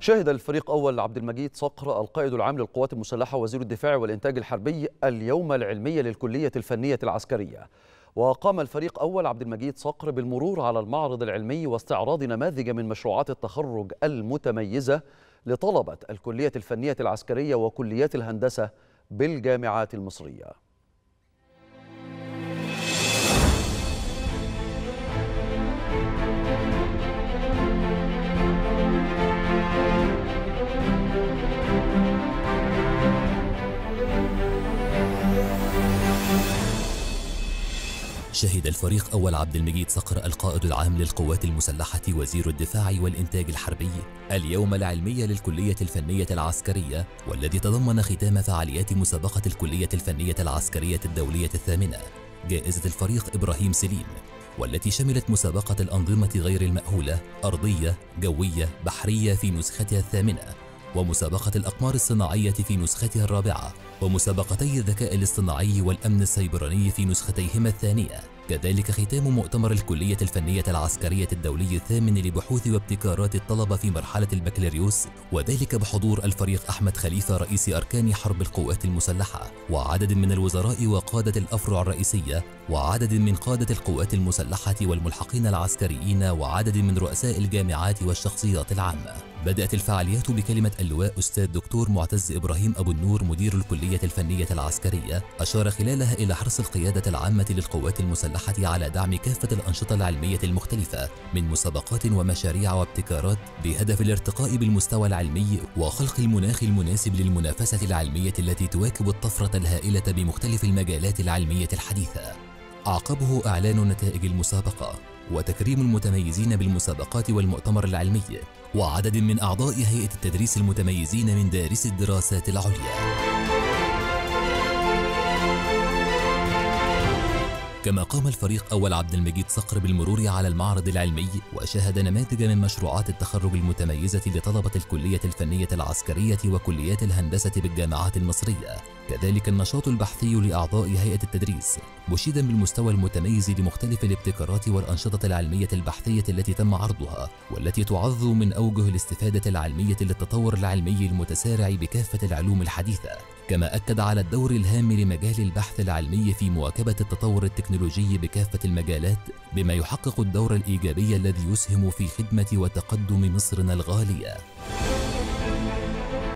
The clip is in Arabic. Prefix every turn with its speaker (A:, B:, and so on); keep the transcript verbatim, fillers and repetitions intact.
A: شهد الفريق أول عبد المجيد صقر القائد العام للقوات المسلحة وزير الدفاع والإنتاج الحربي اليوم العلمي للكلية الفنية العسكرية. وقام الفريق أول عبد المجيد صقر بالمرور على المعرض العلمي واستعراض نماذج من مشروعات التخرج المتميزة لطلبة الكلية الفنية العسكرية وكليات الهندسة بالجامعات المصرية.
B: شهد الفريق أول عبد المجيد صقر القائد العام للقوات المسلحة وزير الدفاع والإنتاج الحربي اليوم العلمي للكلية الفنية العسكرية، والذي تضمن ختام فعاليات مسابقة الكلية الفنية العسكرية الدولية الثامنة جائزة الفريق إبراهيم سليم، والتي شملت مسابقة الأنظمة غير المأهولة أرضية جوية بحرية في نسختها الثامنة، ومسابقة الأقمار الصناعية في نسختها الرابعة، ومسابقتي الذكاء الاصطناعي والأمن السيبراني في نسختيهما الثانية. كذلك ختام مؤتمر الكلية الفنية العسكرية الدولي الثامن لبحوث وابتكارات الطلبة في مرحلة البكالوريوس، وذلك بحضور الفريق أحمد خليفة رئيس أركان حرب القوات المسلحة، وعدد من الوزراء وقادة الأفرع الرئيسية، وعدد من قادة القوات المسلحة والملحقين العسكريين، وعدد من رؤساء الجامعات والشخصيات العامة. بدأت الفعاليات بكلمة اللواء أستاذ دكتور معتز إبراهيم أبو النور مدير الكلية الفنية العسكرية، أشار خلالها إلى حرص القيادة العامة للقوات المسلحة على دعم كافة الأنشطة العلمية المختلفة من مسابقات ومشاريع وابتكارات بهدف الارتقاء بالمستوى العلمي وخلق المناخ المناسب للمنافسة العلمية التي تواكب الطفرة الهائلة بمختلف المجالات العلمية الحديثة. أعقبه إعلان نتائج المسابقة وتكريم المتميزين بالمسابقات والمؤتمر العلمي وعدد من أعضاء هيئة التدريس المتميزين من دارس الدراسات العليا. كما قام الفريق أول عبد المجيد صقر بالمرور على المعرض العلمي وشاهد نماذج من مشروعات التخرج المتميزة لطلبة الكلية الفنية العسكرية وكليات الهندسة بالجامعات المصرية. كذلك النشاط البحثي لأعضاء هيئة التدريس مشيدا بالمستوى المتميز لمختلف الابتكارات والأنشطة العلمية البحثية التي تم عرضها، والتي تعظ من أوجه الاستفادة العلمية للتطور العلمي المتسارع بكافة العلوم الحديثة. كما أكد على الدور الهام لمجال البحث العلمي في مواكبة التطور التكنولوجي بكافة المجالات، بما يحقق الدور الإيجابي الذي يسهم في خدمة وتقدم مصرنا الغالية.